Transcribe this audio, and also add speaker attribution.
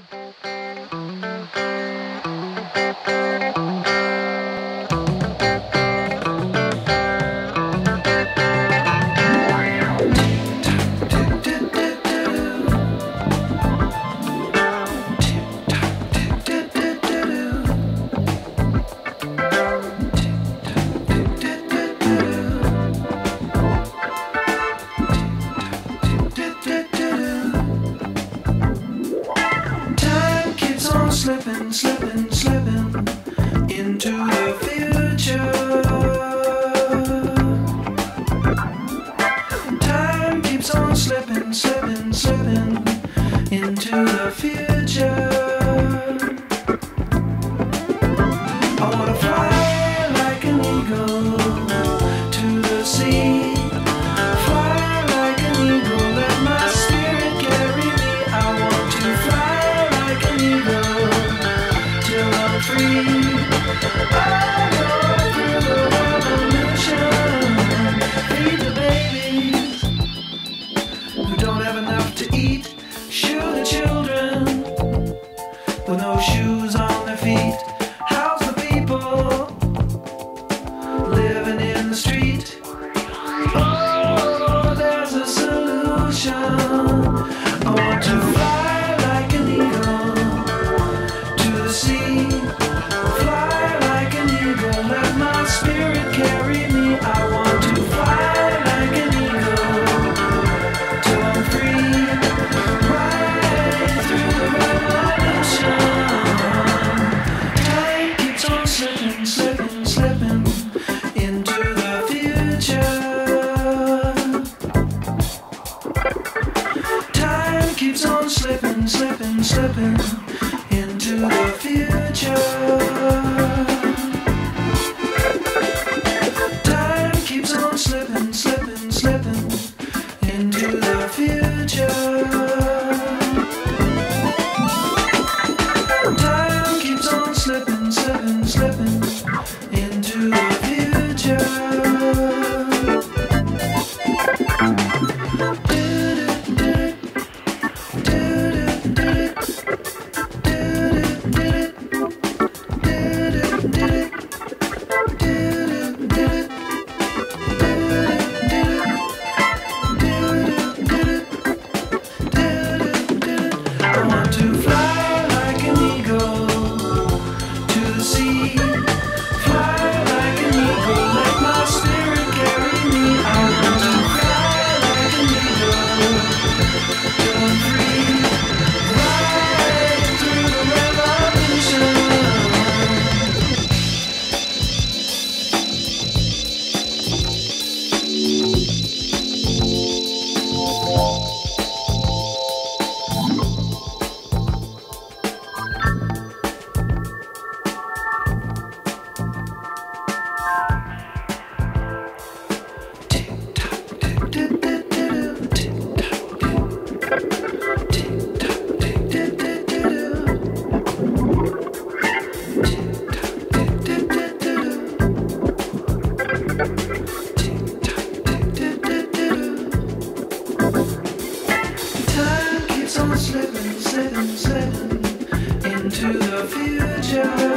Speaker 1: Slipping, slipping, slipping into the future. Time keeps on slipping, slipping, slipping into the future. I wanna fly like an eagle to the sea. Fly like an eagle, let my spirit carry me. I want to fly like an eagle till I'm free. I go through the revolution. Feed the babies who don't have enough to eat. Shoe the children with no shoes on their feet. House the people living in the street. Oh, there's a solution. I want to fly like an eagle to the sea. Fly like an eagle, let my spirit carry me. I want to fly like an eagle till I'm free. Right through the revolution. Time keeps on slipping, slipping, slipping into the future. Time keeps on slipping, slipping, slipping into the future. Time keeps on slipping, slipping, slipping into the future. Time keeps on slipping, slipping, slipping into the future. I want to fly like an eagle to the sea. Fly like an eagle, let my spirit carry me. I want to fly like an eagle till I'm free. Right through the revolution. Time keeps on slipping, slipping, slipping into the future.